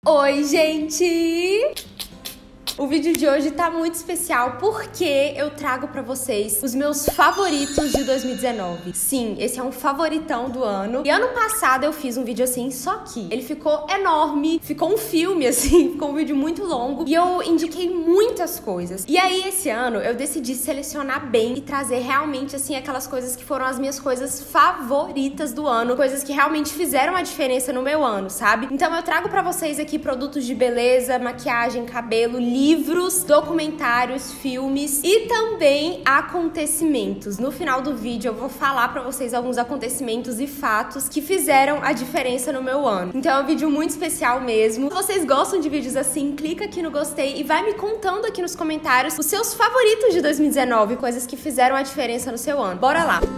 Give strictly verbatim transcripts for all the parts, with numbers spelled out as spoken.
Oi, gente! O vídeo de hoje tá muito especial porque eu trago pra vocês os meus favoritos de dois mil e dezenove. Sim, esse é um favoritão do ano. E ano passado eu fiz um vídeo assim, só que ele ficou enorme, ficou um filme assim, ficou um vídeo muito longo e eu indiquei muitas coisas. E aí esse ano eu decidi selecionar bem e trazer realmente assim aquelas coisas que foram as minhas coisas favoritas do ano, coisas que realmente fizeram a diferença no meu ano, sabe? Então eu trago pra vocês aqui produtos de beleza, maquiagem, cabelo, livros, livros, documentários, filmes e também acontecimentos. No final do vídeo eu vou falar pra vocês alguns acontecimentos e fatos que fizeram a diferença no meu ano. Então é um vídeo muito especial mesmo. Se vocês gostam de vídeos assim, clica aqui no gostei e vai me contando aqui nos comentários os seus favoritos de dois mil e dezenove, coisas que fizeram a diferença no seu ano. Bora lá!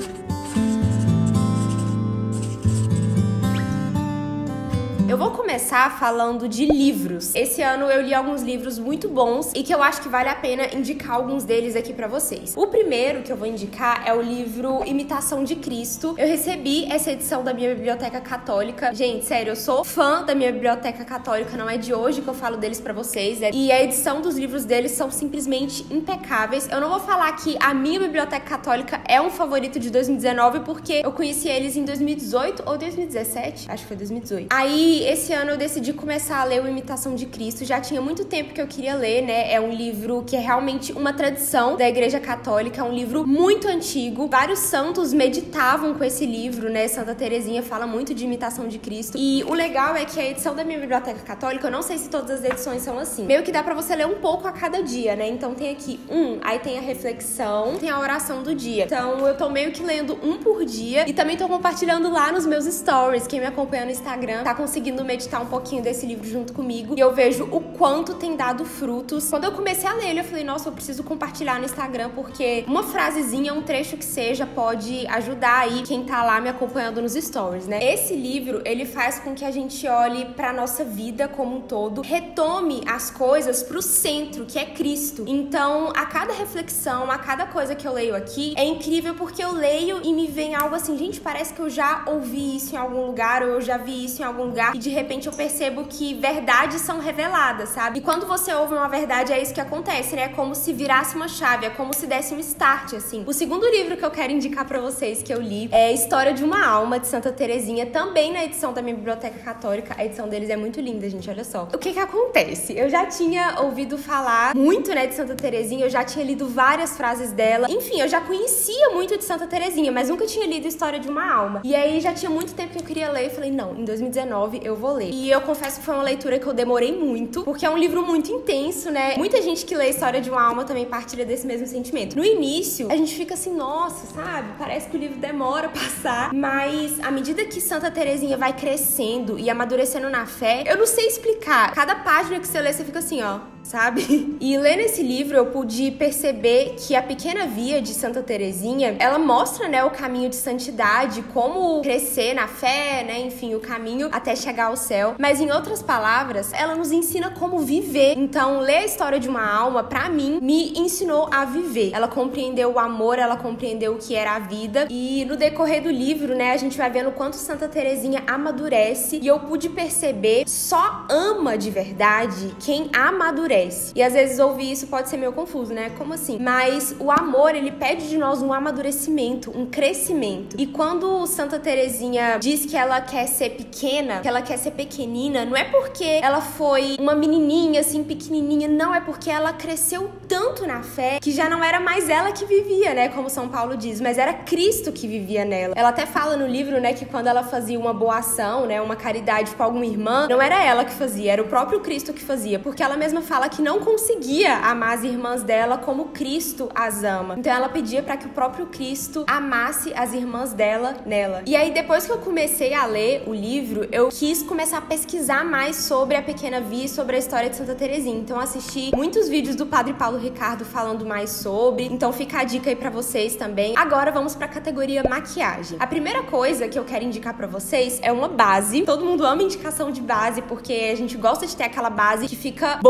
Eu vou começar falando de livros. Esse ano eu li alguns livros muito bons e que eu acho que vale a pena indicar alguns deles aqui pra vocês. O primeiro que eu vou indicar é o livro Imitação de Cristo. Eu recebi essa edição da minha biblioteca católica. Gente, sério, eu sou fã da minha biblioteca católica, não é de hoje que eu falo deles pra vocês. E a edição dos livros deles são simplesmente impecáveis. Eu não vou falar que a minha biblioteca católica é um favorito de dois mil e dezenove, porque eu conheci eles em dois mil e dezoito ou dois mil e dezessete. Acho que foi dois mil e dezoito. Aí, esse ano eu decidi começar a ler o Imitação de Cristo. Já tinha muito tempo que eu queria ler, né? É um livro que é realmente uma tradição da Igreja Católica. É um livro muito antigo. Vários santos meditavam com esse livro, né? Santa Teresinha fala muito de Imitação de Cristo. E o legal é que a edição da minha biblioteca católica, eu não sei se todas as edições são assim. Meio que dá pra você ler um pouco a cada dia, né? Então tem aqui um, aí tem a reflexão, tem a oração do dia. Então eu tô meio que lendo um por dia e também tô compartilhando lá nos meus stories. Quem me acompanha no Instagram tá conseguindo meditar um pouquinho desse livro junto comigo e eu vejo o quanto tem dado frutos. Quando eu comecei a ler ele, eu falei, nossa, eu preciso compartilhar no Instagram porque uma frasezinha, um trecho que seja, pode ajudar aí quem tá lá me acompanhando nos stories, né? Esse livro, ele faz com que a gente olhe pra nossa vida como um todo, retome as coisas pro centro, que é Cristo. Então, a cada reflexão, a cada coisa que eu leio aqui, é incrível porque eu leio e me vem algo assim, gente, parece que eu já ouvi isso em algum lugar ou eu já vi isso em algum lugar. E de repente eu percebo que verdades são reveladas, sabe? E quando você ouve uma verdade, é isso que acontece, né? É como se virasse uma chave, é como se desse um start, assim. O segundo livro que eu quero indicar pra vocês que eu li é História de uma Alma, de Santa Teresinha, também na edição da minha biblioteca católica. A edição deles é muito linda, gente, olha só. O que que acontece? Eu já tinha ouvido falar muito, né, de Santa Teresinha, eu já tinha lido várias frases dela. Enfim, eu já conhecia muito de Santa Teresinha, mas nunca tinha lido História de uma Alma. E aí já tinha muito tempo que eu queria ler e falei, não, em dois mil e dezenove eu vou ler. E eu confesso que foi uma leitura que eu demorei muito, porque é um livro muito intenso, né? Muita gente que lê História de uma Alma também partilha desse mesmo sentimento. No início, a gente fica assim, nossa, sabe? Parece que o livro demora a passar, mas à medida que Santa Teresinha vai crescendo e amadurecendo na fé, eu não sei explicar. Cada página que você lê, você fica assim, ó, sabe? E lendo esse livro, eu pude perceber que a pequena via de Santa Teresinha, ela mostra, né, o caminho de santidade, como crescer na fé, né? Enfim, o caminho até chegar ao céu. Mas em outras palavras, ela nos ensina como viver. Então, ler a História de uma Alma, pra mim, me ensinou a viver. Ela compreendeu o amor, ela compreendeu o que era a vida. E no decorrer do livro, né, a gente vai vendo o quanto Santa Teresinha amadurece. E eu pude perceber, só ama de verdade quem amadurece. E às vezes ouvir isso pode ser meio confuso, né? Como assim? Mas o amor, ele pede de nós um amadurecimento, um crescimento. E quando Santa Teresinha diz que ela quer ser pequena, que ela quer ser pequenina, não é porque ela foi uma menininha assim, pequenininha, não, é porque ela cresceu tanto na fé que já não era mais ela que vivia, né, como São Paulo diz, mas era Cristo que vivia nela. Ela até fala no livro, né, que quando ela fazia uma boa ação, né, uma caridade com alguma irmã, não era ela que fazia, era o próprio Cristo que fazia, porque ela mesma fala que não conseguia amar as irmãs dela como Cristo as ama. Então ela pedia para que o próprio Cristo amasse as irmãs dela nela. E aí depois que eu comecei a ler o livro, eu quis começar a pesquisar mais sobre a Pequena Via e sobre a história de Santa Teresinha. Então assisti muitos vídeos do Padre Paulo Ricardo falando mais sobre. Então fica a dica aí pra vocês também. Agora vamos pra categoria maquiagem. A primeira coisa que eu quero indicar pra vocês é uma base. Todo mundo ama indicação de base porque a gente gosta de ter aquela base que fica boa, assim,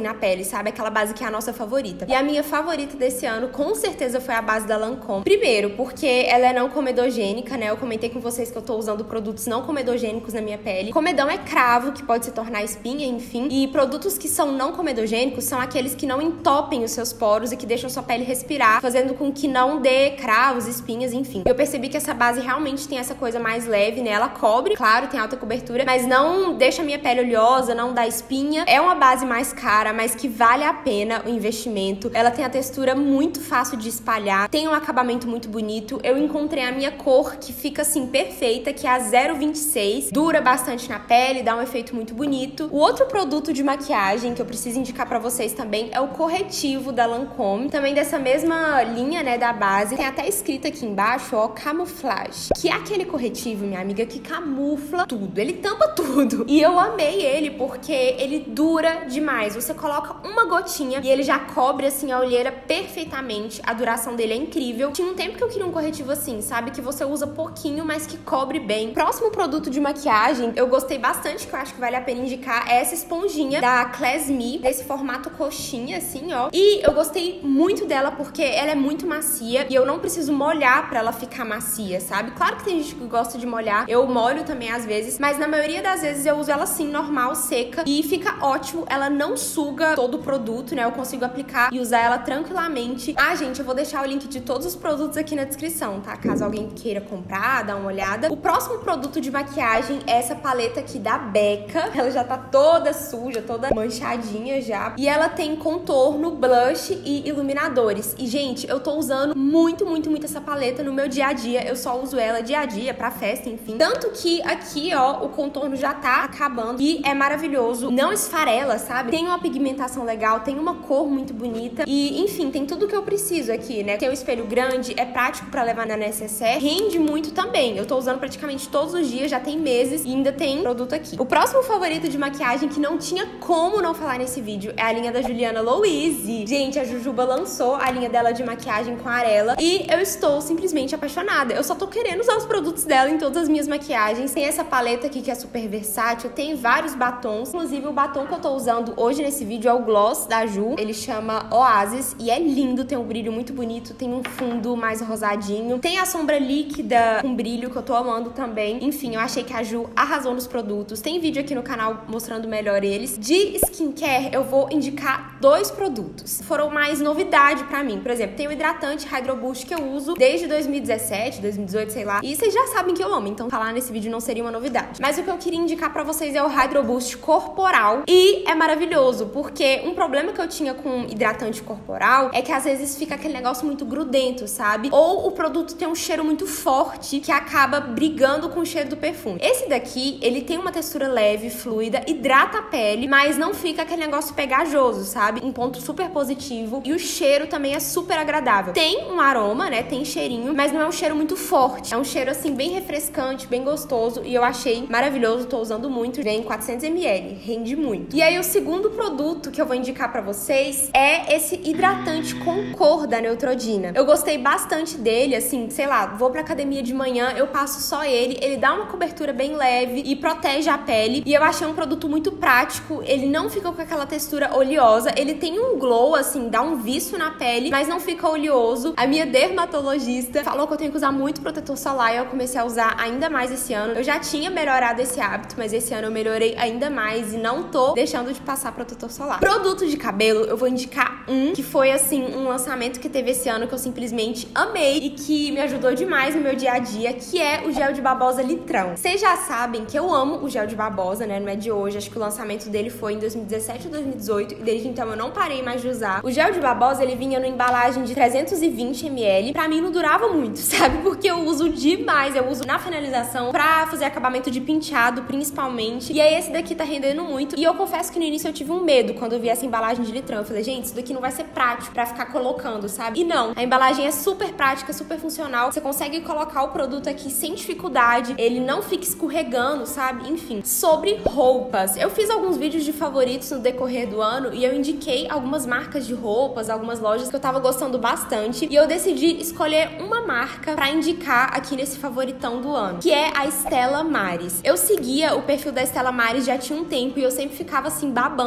assim, na pele, sabe? Aquela base que é a nossa favorita. E a minha favorita desse ano, com certeza, foi a base da Lancôme. Primeiro, porque ela é não comedogênica, né? Eu comentei com vocês que eu tô usando produtos não comedogênicos na minha pele. Comedão é cravo, que pode se tornar espinha, enfim. E produtos que são não comedogênicos são aqueles que não entopem os seus poros e que deixam sua pele respirar, fazendo com que não dê cravos, espinhas, enfim. Eu percebi que essa base realmente tem essa coisa mais leve, né? Ela cobre, claro, tem alta cobertura, mas não deixa a minha pele oleosa, não dá espinha. É uma base mais cara, mas que vale a pena o investimento. Ela tem a textura muito fácil de espalhar, tem um acabamento muito bonito. Eu encontrei a minha cor que fica assim perfeita, que é a zero vinte e seis. Dura bastante na pele, dá um efeito muito bonito. O outro produto de maquiagem que eu preciso indicar pra vocês também é o corretivo da Lancôme, também dessa mesma linha, né, da base. Tem até escrito aqui embaixo, ó, Camouflage, que é aquele corretivo, minha amiga, que camufla tudo, ele tampa tudo. E eu amei ele porque ele dura demais. Você coloca uma gotinha e ele já cobre, assim, a olheira perfeitamente. A duração dele é incrível. Tinha um tempo que eu queria um corretivo assim, sabe? Que você usa pouquinho, mas que cobre bem. Próximo produto de maquiagem, eu gostei bastante, que eu acho que vale a pena indicar, é essa esponjinha da Class Me, desse formato coxinha, assim, ó. E eu gostei muito dela porque ela é muito macia e eu não preciso molhar pra ela ficar macia, sabe? Claro que tem gente que gosta de molhar, eu molho também às vezes, mas na maioria das vezes eu uso ela assim, normal, seca, e fica ótimo. Ela não suga todo o produto, né? Eu consigo aplicar e usar ela tranquilamente. Ah, gente, eu vou deixar o link de todos os produtos aqui na descrição, tá? Caso alguém queira comprar, dar uma olhada. O próximo produto de maquiagem é essa paleta aqui da Becca. Ela já tá toda suja, toda manchadinha já. E ela tem contorno, blush e iluminadores. E, gente, eu tô usando muito, muito, muito essa paleta no meu dia a dia. Eu só uso ela dia a dia, pra festa, enfim. Tanto que aqui, ó, o contorno já tá acabando e é maravilhoso. Não esfarela, sabe? Tem uma pigmentação legal, tem uma cor muito bonita e, enfim, tem tudo que eu preciso aqui, né? Tem um espelho grande, é prático pra levar na necessaire, rende muito também. Eu tô usando praticamente todos os dias, já tem meses e ainda tem produto aqui. O próximo favorito de maquiagem que não tinha como não falar nesse vídeo é a linha da Juliana Louise. Gente, a Jujuba lançou a linha dela de maquiagem com Arela e eu estou simplesmente apaixonada. Eu só tô querendo usar os produtos dela em todas as minhas maquiagens. Tem essa paleta aqui que é super versátil, tem vários batons. Inclusive, o batom que eu tô usando hoje nesse vídeo é o Gloss da Ju. Ele chama Oasis e é lindo, tem um brilho muito bonito, tem um fundo mais rosadinho. Tem a sombra líquida com brilho que eu tô amando também. Enfim, eu achei que a Ju arrasou nos produtos. Tem vídeo aqui no canal mostrando melhor eles. De skincare, eu vou indicar dois produtos. Foram mais novidade pra mim. Por exemplo, tem o hidratante Hydro Boost que eu uso desde dois mil e dezessete, dois mil e dezoito, sei lá. E vocês já sabem que eu amo, então falar nesse vídeo não seria uma novidade. Mas o que eu queria indicar pra vocês é o Hydro Boost corporal. E é maravilhoso, porque um problema que eu tinha com hidratante corporal é que às vezes fica aquele negócio muito grudento, sabe? Ou o produto tem um cheiro muito forte que acaba brigando com o cheiro do perfume. Esse daqui, ele tem uma textura leve, fluida, hidrata a pele, mas não fica aquele negócio pegajoso, sabe? Um ponto super positivo. E o cheiro também é super agradável. Tem um aroma, né? Tem cheirinho, mas não é um cheiro muito forte. É um cheiro, assim, bem refrescante, bem gostoso. E eu achei maravilhoso, tô usando muito. Vem quatrocentos mililitros, rende muito. E aí, o segundo produto que eu vou indicar pra vocês é esse hidratante com cor da Neutrogena. Eu gostei bastante dele, assim, sei lá, vou pra academia de manhã, eu passo só ele. Ele dá uma cobertura bem leve e protege a pele. E eu achei um produto muito prático. Ele não fica com aquela textura oleosa. Ele tem um glow, assim, dá um viço na pele, mas não fica oleoso. A minha dermatologista falou que eu tenho que usar muito protetor solar e eu comecei a usar ainda mais esse ano. Eu já tinha melhorado esse hábito, mas esse ano eu melhorei ainda mais e não tô deixando de passar protetor solar. Produto de cabelo, eu vou indicar um que foi, assim, um lançamento que teve esse ano que eu simplesmente amei e que me ajudou demais no meu dia a dia, que é o gel de babosa litrão. Vocês já sabem que eu amo o gel de babosa, né? Não é de hoje, acho que o lançamento dele foi em dois mil e dezessete ou dois mil e dezoito e desde então eu não parei mais de usar. O gel de babosa, ele vinha numa embalagem de trezentos e vinte mililitros. Pra mim não durava muito, sabe? Porque eu uso demais, eu uso na finalização pra fazer acabamento de penteado, principalmente. E aí esse daqui tá rendendo muito. E eu confesso que no início eu tive um medo quando eu vi essa embalagem de litrão. Eu falei, gente, isso daqui não vai ser prático pra ficar colocando, sabe? E não, a embalagem é super prática, super funcional. Você consegue colocar o produto aqui sem dificuldade. Ele não fica escorregando, sabe? Enfim, sobre roupas. Eu fiz alguns vídeos de favoritos no decorrer do ano e eu indiquei algumas marcas de roupas, algumas lojas que eu tava gostando bastante. E eu decidi escolher uma marca pra indicar aqui nesse favoritão do ano, que é a Stella Maris. Eu seguia o perfil da Stella Maris já tinha um tempo e eu sempre ficava assim babando nas roupas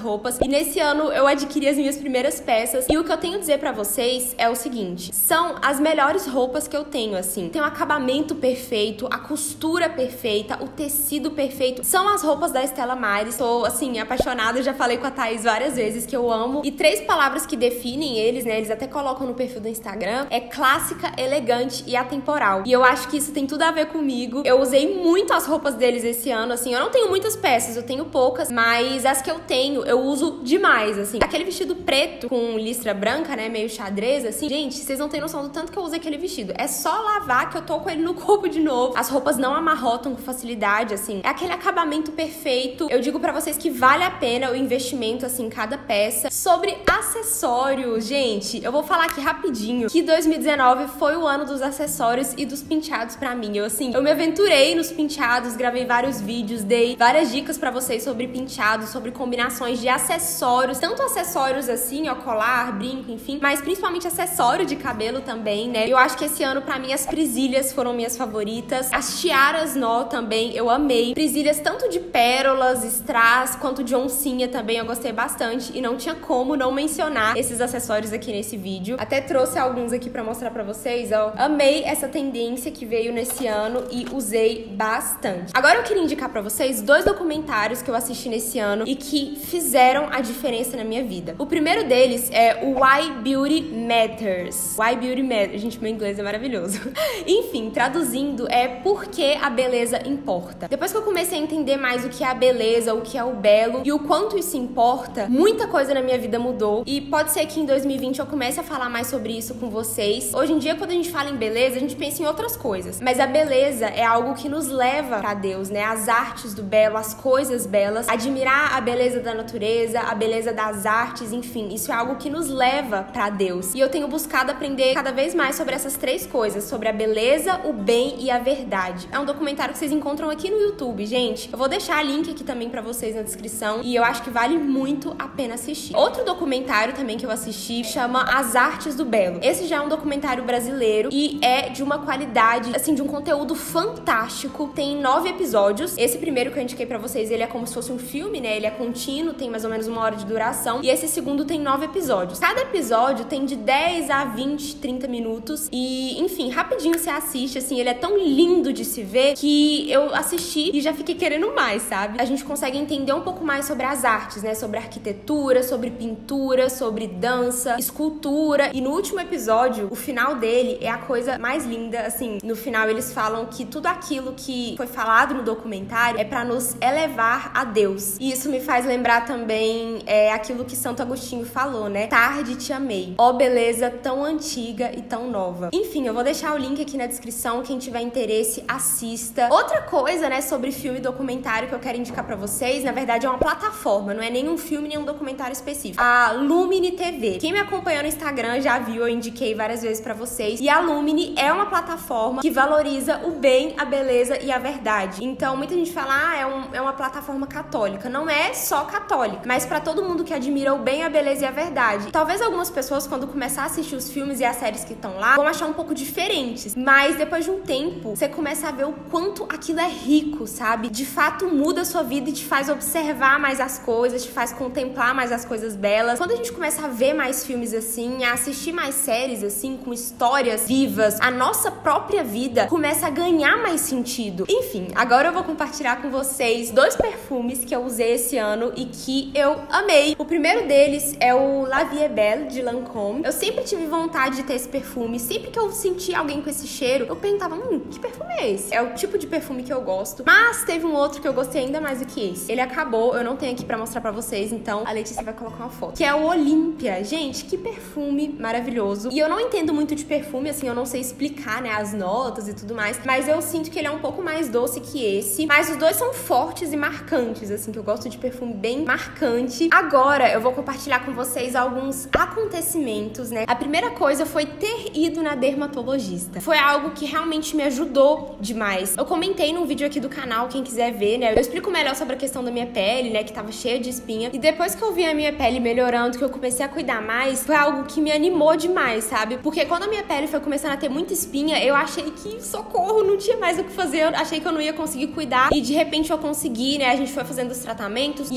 roupas. E nesse ano eu adquiri as minhas primeiras peças. E o que eu tenho a dizer pra vocês é o seguinte: são as melhores roupas que eu tenho, assim. Tem o acabamento perfeito, a costura perfeita, o tecido perfeito. São as roupas da Stella Maris. Tô, assim, apaixonada. Já falei com a Thaís várias vezes que eu amo. E três palavras que definem eles, né? Eles até colocam no perfil do Instagram. É clássica, elegante e atemporal. E eu acho que isso tem tudo a ver comigo. Eu usei muito as roupas deles esse ano, assim. Eu não tenho muitas peças, eu tenho poucas. Mas as que eu tenho, eu uso demais, assim. Aquele vestido preto com listra branca, né? Meio xadrez, assim. Gente, vocês não têm noção do tanto que eu usei aquele vestido. É só lavar que eu tô com ele no corpo de novo. As roupas não amarrotam com facilidade, assim. É aquele acabamento perfeito. Eu digo pra vocês que vale a pena o investimento, assim, em cada peça. Sobre acessórios, gente, eu vou falar aqui rapidinho que dois mil e dezenove foi o ano dos acessórios e dos penteados pra mim. Eu, assim, eu me aventurei nos penteados, gravei vários vídeos, dei várias dicas pra vocês sobre penteados, sobre combinações de acessórios, tanto acessórios assim, ó, colar, brinco, enfim, mas principalmente acessório de cabelo também, né? Eu acho que esse ano, pra mim, as presilhas foram minhas favoritas. As tiaras nó também, eu amei. Presilhas tanto de pérolas, strass, quanto de oncinha também, eu gostei bastante. E não tinha como não mencionar esses acessórios aqui nesse vídeo. Até trouxe alguns aqui pra mostrar pra vocês, ó. Amei essa tendência que veio nesse ano e usei bastante. Agora eu queria indicar pra vocês dois documentários que eu assisti nesse ano e que fizeram a diferença na minha vida. O primeiro deles é o Why Beauty Matters. Why Beauty Matters. Gente, meu inglês é maravilhoso. Enfim, traduzindo, é Por que a beleza importa. Depois que eu comecei a entender mais o que é a beleza, o que é o belo e o quanto isso importa, muita coisa na minha vida mudou. E pode ser que em dois mil e vinte eu comece a falar mais sobre isso com vocês. Hoje em dia, quando a gente fala em beleza, a gente pensa em outras coisas. Mas a beleza é algo que nos leva pra Deus, né? As artes do belo, as coisas belas, admirar a beleza da natureza, a beleza das artes, enfim. Isso é algo que nos leva pra Deus. E eu tenho buscado aprender cada vez mais sobre essas três coisas, sobre a beleza, o bem e a verdade. É um documentário que vocês encontram aqui no YouTube, gente. Eu vou deixar link aqui também pra vocês na descrição e eu acho que vale muito a pena assistir. Outro documentário também que eu assisti chama As Artes do Belo. Esse já é um documentário brasileiro e é de uma qualidade, assim, de um conteúdo fantástico. Tem nove episódios. Esse primeiro que eu indiquei pra vocês, ele é como se fosse um filme, né? Ele é contínuo, tem mais ou menos uma hora de duração. E esse segundo tem nove episódios. Cada episódio tem de dez a vinte, trinta minutos. E, enfim, rapidinho você assiste, assim, ele é tão lindo de se ver que eu assisti e já fiquei querendo mais, sabe? A gente consegue entender um pouco mais sobre as artes, né? Sobre arquitetura, sobre pintura, sobre dança, escultura. E no último episódio, o final dele é a coisa mais linda, assim. No final eles falam que tudo aquilo que foi falado no documentário é pra nos elevar a Deus. E isso me faz lembrar também é, aquilo que Santo Agostinho falou, né? Tarde te amei. Ó beleza tão antiga e tão nova. Enfim, eu vou deixar o link aqui na descrição. Quem tiver interesse, assista. Outra coisa, né, sobre filme e documentário que eu quero indicar pra vocês, na verdade é uma plataforma, não é nem um filme, nem um documentário específico. A Lumini T V. Quem me acompanhou no Instagram já viu, eu indiquei várias vezes pra vocês. E a Lumini é uma plataforma que valoriza o bem, a beleza e a verdade. Então, muita gente fala, ah, é, um, é uma plataforma católica. Não é só católica, mas pra todo mundo que admira o bem, a beleza e a verdade. Talvez algumas pessoas, quando começar a assistir os filmes e as séries que estão lá, vão achar um pouco diferentes. Mas depois de um tempo, você começa a ver o quanto aquilo é rico, sabe? De fato, muda a sua vida e te faz observar mais as coisas, te faz contemplar mais as coisas belas. Quando a gente começa a ver mais filmes assim, a assistir mais séries assim, com histórias vivas, a nossa própria vida começa a ganhar mais sentido. Enfim, agora eu vou compartilhar com vocês dois perfumes que eu usei esse ano e que eu amei. O primeiro deles é o La Vie est Belle, de Lancôme. Eu sempre tive vontade de ter esse perfume. Sempre que eu sentia alguém com esse cheiro, eu perguntava, hum, que perfume é esse? É o tipo de perfume que eu gosto. Mas teve um outro que eu gostei ainda mais do que esse. Ele acabou, eu não tenho aqui pra mostrar pra vocês, então a Letícia vai colocar uma foto. Que é o Olympia. Gente, que perfume maravilhoso. E eu não entendo muito de perfume, assim, eu não sei explicar, né, as notas e tudo mais. Mas eu sinto que ele é um pouco mais doce que esse. Mas os dois são fortes e marcantes, assim, que eu gosto de perfume bem marcante. Agora eu vou compartilhar com vocês alguns acontecimentos, né? A primeira coisa foi ter ido na dermatologista. Foi algo que realmente me ajudou demais. Eu comentei num vídeo aqui do canal, quem quiser ver, né? Eu explico melhor sobre a questão da minha pele, né? Que tava cheia de espinha. E depois que eu vi a minha pele melhorando, que eu comecei a cuidar mais, foi algo que me animou demais, sabe? Porque quando a minha pele foi começando a ter muita espinha, eu achei que, socorro, não tinha mais o que fazer. Eu achei que eu não ia conseguir cuidar. E de repente eu consegui, né? A gente foi fazendo os tratamentos. E agora eu tô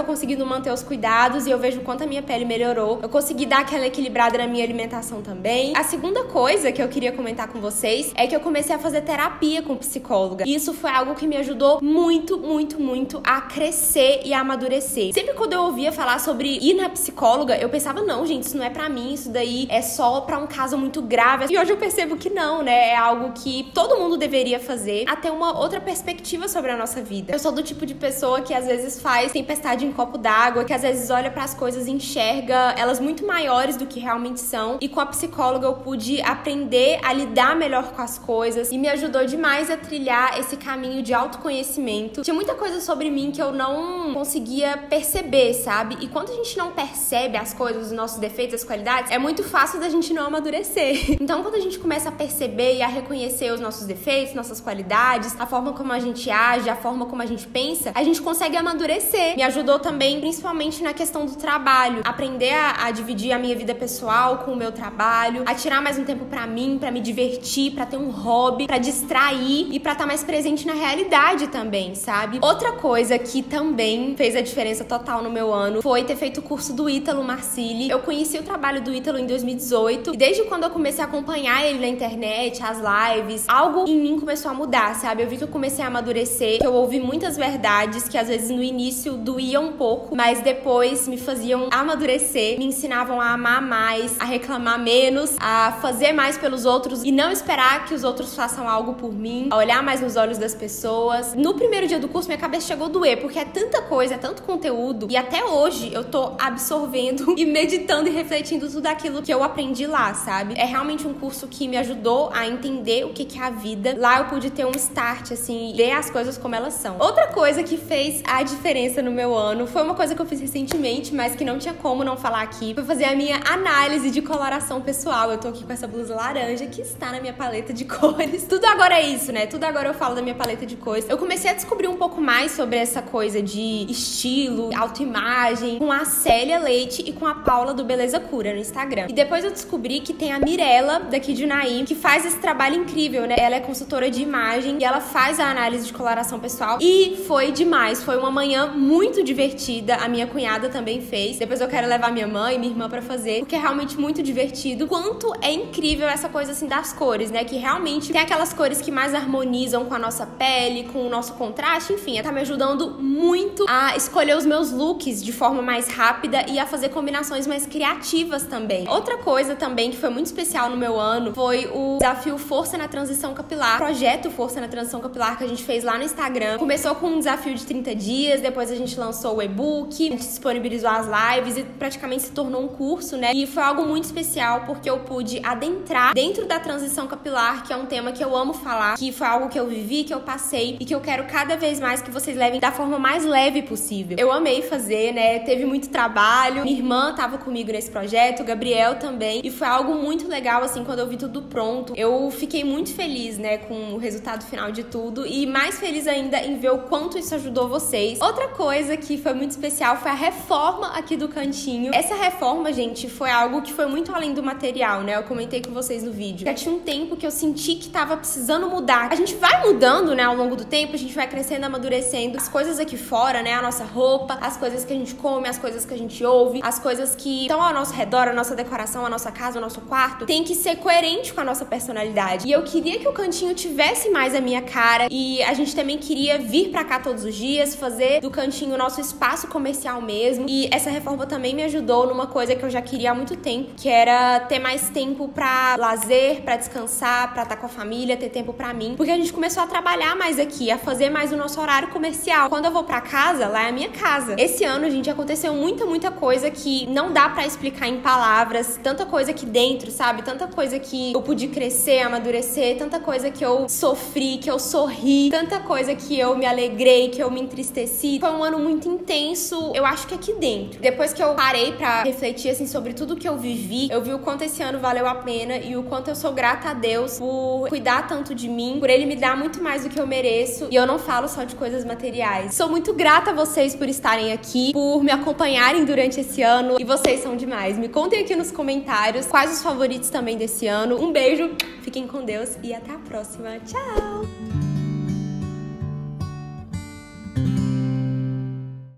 conseguindo manter os cuidados e eu vejo o quanto a minha pele melhorou. Eu consegui dar aquela equilibrada na minha alimentação também. A segunda coisa que eu queria comentar com vocês é que eu comecei a fazer terapia com psicóloga. E isso foi algo que me ajudou muito, muito, muito a crescer e a amadurecer. Sempre quando eu ouvia falar sobre ir na psicóloga, eu pensava, não, gente, isso não é pra mim, isso daí é só pra um caso muito grave. E hoje eu percebo que não, né? É algo que todo mundo deveria fazer, a ter uma outra perspectiva sobre a nossa vida. Eu sou do tipo de pessoa que às vezes faz tempestade em copo d'água, que às vezes olha pras coisas e enxerga elas muito maiores do que realmente são. E com a psicóloga eu pude aprender a lidar melhor com as coisas e me ajudou demais a trilhar esse caminho de autoconhecimento. Tinha muita coisa sobre mim que eu não conseguia perceber, sabe? E quando a gente não percebe as coisas, os nossos defeitos, as qualidades, é muito fácil da gente não amadurecer. Então, quando a gente começa a perceber e a reconhecer os nossos defeitos, nossas qualidades, a forma como a gente age, a forma como a gente pensa, a gente consegue amadurecer. Me ajudou também, principalmente na questão do trabalho. Aprender a, a dividir a minha vida pessoal com o meu trabalho, a tirar mais um tempo pra mim, pra me divertir, pra ter um hobby, pra distrair e pra estar mais presente na realidade também, sabe? Outra coisa que também fez a diferença total no meu ano foi ter feito o curso do Ítalo Marcilli. Eu conheci o trabalho do Ítalo em dois mil e dezoito e desde quando eu comecei a acompanhar ele na internet, as lives, algo em mim começou a mudar, sabe? Eu vi que eu comecei a amadurecer, que eu ouvi muitas verdades que às vezes no início doíam um pouco, mas depois me faziam amadurecer, me ensinavam a amar mais, a reclamar menos, a fazer mais pelos outros e não esperar que os outros façam algo por mim, a olhar mais nos olhos das pessoas. No primeiro dia do curso, minha cabeça chegou a doer, porque é tanta coisa, é tanto conteúdo, e até hoje eu tô absorvendo e meditando e refletindo tudo aquilo que eu aprendi lá, sabe? É realmente um curso que me ajudou a entender o que que é a vida. Lá eu pude ter um start, assim, ver as coisas como elas são. Outra coisa que fez a diferença no meu ano foi uma coisa que eu fiz recentemente, mas que não tinha como não falar aqui, foi fazer a minha análise de coloração pessoal. Eu tô aqui com essa blusa laranja que está na minha paleta de cores. Tudo agora é isso, né? Tudo agora eu falo da minha paleta de cores. Eu comecei a descobrir um pouco mais sobre essa coisa de estilo, autoimagem, com a Célia Leite e com a Paula do Beleza Cura no Instagram. E depois eu descobri que tem a Mirella, daqui de Unaí, que faz esse trabalho incrível, né? Ela é consultora de imagem e ela faz a análise de coloração pessoal. E foi demais. Foi uma manhã muito divertida. A minha cunhada também fez. Depois eu quero levar minha mãe e minha irmã pra fazer, porque é realmente muito divertido. Quanto é incrível essa coisa, assim, das cores, né? Que realmente tem aquelas cores que mais harmonizam com a nossa pele, com o nosso contraste. Enfim, tá me ajudando muito a escolher os meus looks de forma mais rápida e a fazer combinações mais criativas também. Outra coisa também que foi muito especial no meu ano foi o desafio Força na Transição Capilar, projeto Força na Transição Capilar que a gente fez lá no Instagram. Começou com um desafio de trinta dias, depois a gente lançou o e-book, a gente disponibilizou as lives e praticamente se tornou um curso, né? E foi algo muito especial porque eu pude adentrar dentro da transição capilar, que é um tema que eu amo falar, que foi algo que eu vivi, que eu passei e que eu quero cada vez mais que vocês levem da forma mais leve possível. Eu amei fazer, né? Teve muito trabalho. Minha irmã tava comigo nesse projeto, o Gabriel também. E foi algo muito legal, assim, quando eu vi tudo pronto. Eu fiquei muito feliz, né, com o resultado final de tudo e mais feliz ainda em ver o quanto isso ajudou vocês. Outra coisa que foi muito especial foi a reforma aqui do cantinho. Essa reforma, gente, foi algo que foi muito além do material, né? Eu comentei com vocês no vídeo. Já tinha um tempo que eu senti que tava precisando mudar. A gente vai mudando, né, ao longo do tempo, a gente vai crescendo, amadurecendo. As coisas aqui fora, né, a nossa roupa, as coisas que a gente come, as coisas que a gente ouve, as coisas que estão ao nosso redor, a nossa decoração, a nossa casa, o nosso quarto, tem que ser coerente com a nossa personalidade. E eu queria que o cantinho tivesse mais a minha cara e a gente também queria vir pra cá todos os dias, fazer do cantinho o nosso espaço comercial mesmo. E essa reforma também me ajudou numa coisa que eu já queria há muito tempo, que era ter mais tempo pra lazer, pra descansar, pra estar com a família, ter tempo pra mim. Porque a gente começou a trabalhar mais aqui, a fazer mais o nosso horário comercial. Quando eu vou pra casa, lá é a minha casa. Esse ano, gente, aconteceu muita, muita coisa que não dá pra explicar em palavras. Tanta coisa aqui dentro, sabe? Tanta coisa que eu pude crescer, amadurecer, tanta coisa que eu sofri, que eu sorri, tanta coisa que eu me alegrei, que eu me entristeci. Foi um ano muito intenso, eu acho que aqui dentro. Depois que eu parei pra refletir, assim, sobre tudo que eu vivi, eu vi o quanto esse ano valeu a pena e o quanto eu sou grata a Deus por cuidar tanto de mim, por Ele me dar muito mais do que eu mereço. E eu não falo só de coisas materiais. Sou muito grata a vocês por estarem aqui, por me acompanharem durante esse ano. E vocês são demais. Me contem aqui nos comentários quais os favoritos também desse ano. Um beijo, fiquem com Deus e até a próxima. Tchau!